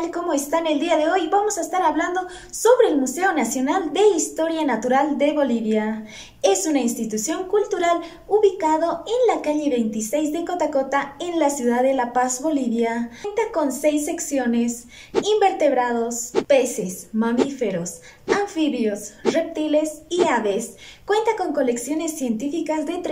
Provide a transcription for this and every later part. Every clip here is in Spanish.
tal? ¿Cómo están el día de hoy? Vamos a estar hablando sobre el Museo Nacional de Historia Natural de Bolivia. Es una institución cultural ubicado en la calle 26 de Cotacota, en la ciudad de La Paz, Bolivia. Cuenta con 6 secciones: invertebrados, peces, mamíferos, anfibios, reptiles y aves. Cuenta con colecciones científicas de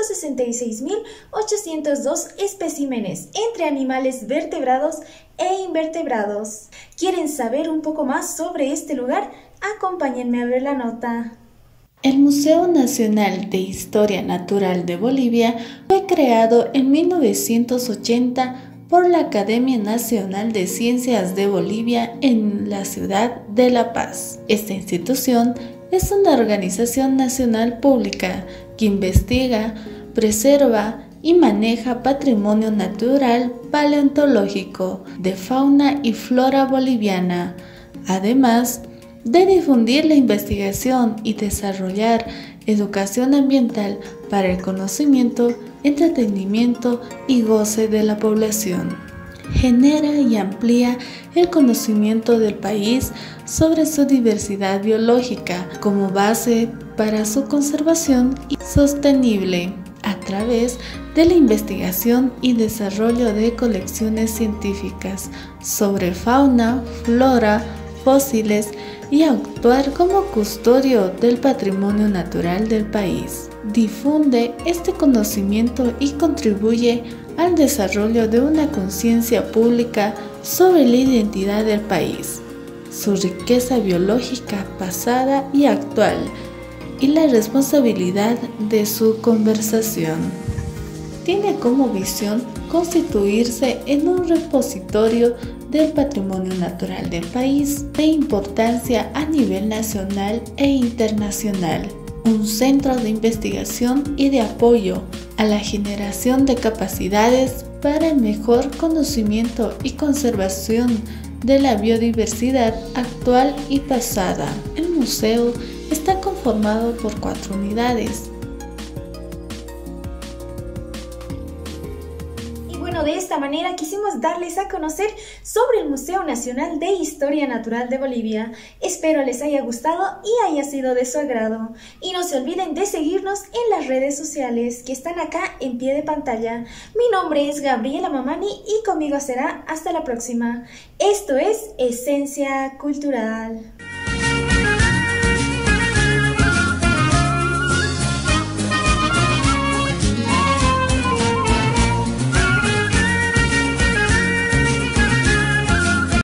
366.802 especímenes entre animales vertebrados e invertebrados. ¿Quieren saber un poco más sobre este lugar? Acompáñenme a ver la nota. El Museo Nacional de Historia Natural de Bolivia fue creado en 1980 por la Academia Nacional de Ciencias de Bolivia en la ciudad de La Paz. Esta institución es una organización nacional pública que investiga, preserva y maneja patrimonio natural paleontológico de fauna y flora boliviana, además de difundir la investigación y desarrollar educación ambiental para el conocimiento, entretenimiento y goce de la población. Genera y amplía el conocimiento del país sobre su diversidad biológica como base para su conservación sostenible a través de la investigación y desarrollo de colecciones científicas sobre fauna, flora, fósiles y actuar como custodio del patrimonio natural del país. Difunde este conocimiento y contribuye al desarrollo de una conciencia pública sobre la identidad del país, su riqueza biológica pasada y actual, y la responsabilidad de su conservación. Tiene como visión constituirse en un repositorio del patrimonio natural del país de importancia a nivel nacional e internacional, un centro de investigación y de apoyo a la generación de capacidades para el mejor conocimiento y conservación de la biodiversidad actual y pasada. El museo está conformado por 4 unidades. De esta manera quisimos darles a conocer sobre el Museo Nacional de Historia Natural de Bolivia. Espero les haya gustado y haya sido de su agrado. Y no se olviden de seguirnos en las redes sociales que están acá en pie de pantalla. Mi nombre es Gabriela Mamani y conmigo será hasta la próxima. Esto es Esencia Cultural.